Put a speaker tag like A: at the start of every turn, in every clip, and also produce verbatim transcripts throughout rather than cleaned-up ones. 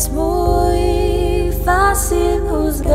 A: Es muy fácil juzgar.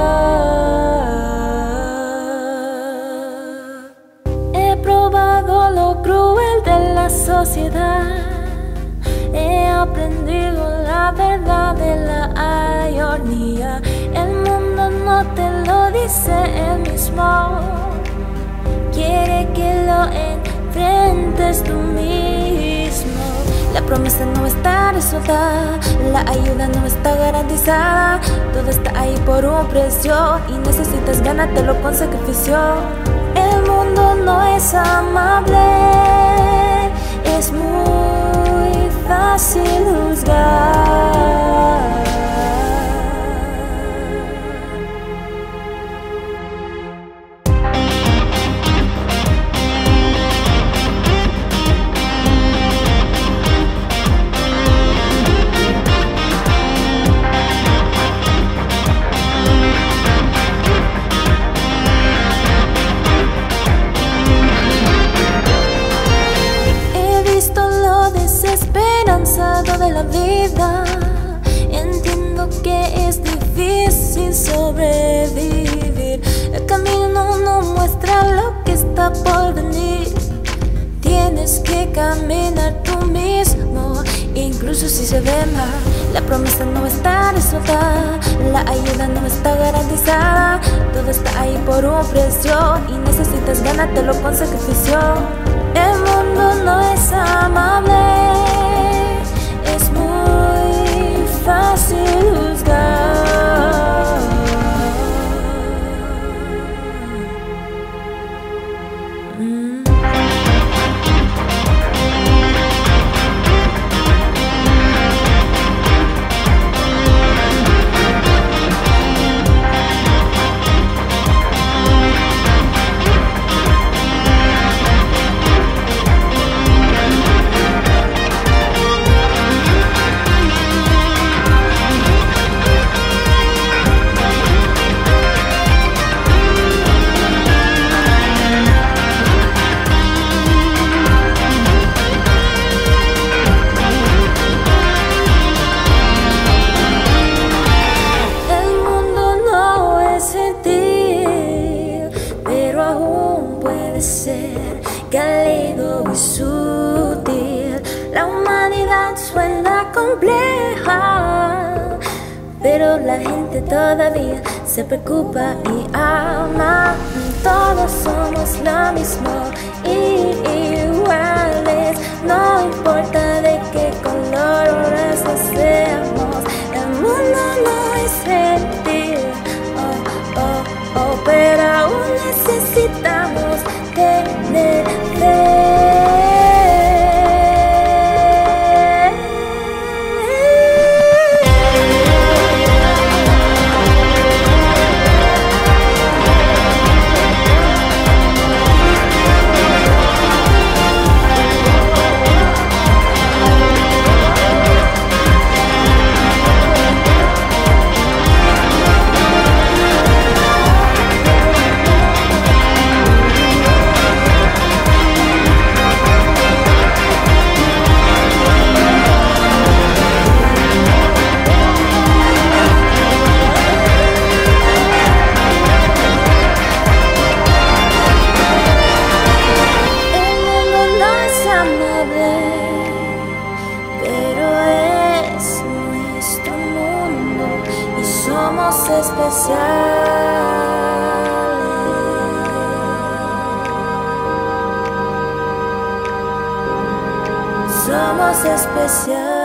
A: He probado lo cruel de la sociedad. He aprendido la verdad de la ironía. El mundo no te lo dice él mismo. Quiere que lo enfrentes tú mismo. La promesa no está resuelta, la ayuda no está garantizada. Todo está ahí por un precio y necesitas ganártelo con sacrificio. El mundo no es amable, es muy fácil juzgar. De la vida, entiendo que es difícil sobrevivir. El camino no muestra lo que está por venir. Tienes que caminar tú mismo, incluso si se ve mal. La promesa no está resuelta, la ayuda no está garantizada. Todo está ahí por un precio y necesitas ganártelo con sacrificio. El mundo no es amable, es muy fácil juzgar. Mm. Ser cálido y sutil. La humanidad suena compleja, pero la gente todavía se preocupa y ama. Todos somos lo mismo y iguales, no importa de qué color o raza seamos. El mundo no es gentil, oh, oh, oh, pero aún necesitamos tener fe. Somos especiales. Somos especiales.